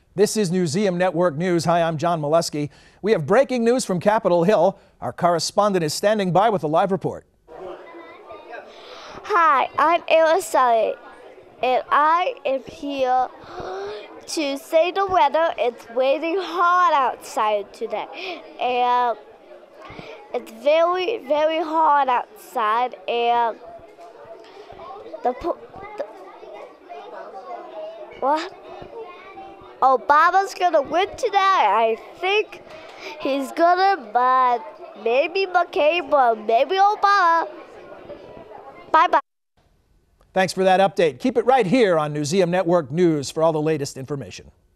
This is Newseum Network News. Hi, I'm John Molesky. We have breaking news from Capitol Hill. Our correspondent is standing by with a live report. Hi, I'm Araceli, and I am here to say the weather. It's raining hard outside today, and it's very, very hard outside, and what? Obama's gonna win today. I think he's gonna, but maybe McCain, but maybe Obama. Bye-bye. Thanks for that update. Keep it right here on Newseum Network News for all the latest information.